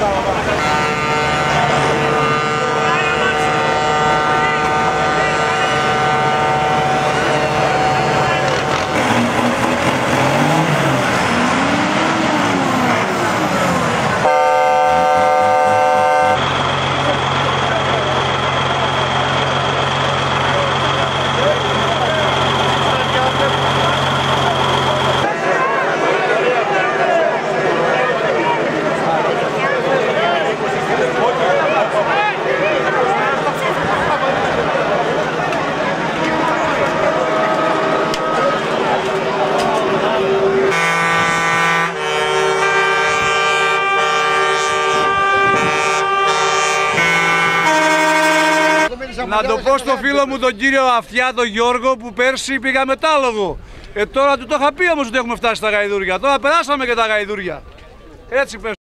Να το πω στο φίλο μου τον κύριο Αυτιά, τον Γιώργο, που πέρσι πήγα μετάλογο. Τώρα του το είχα πει όμως ότι έχουμε φτάσει στα γαϊδούρια. Τώρα περάσαμε και τα γαϊδούρια. Έτσι πες.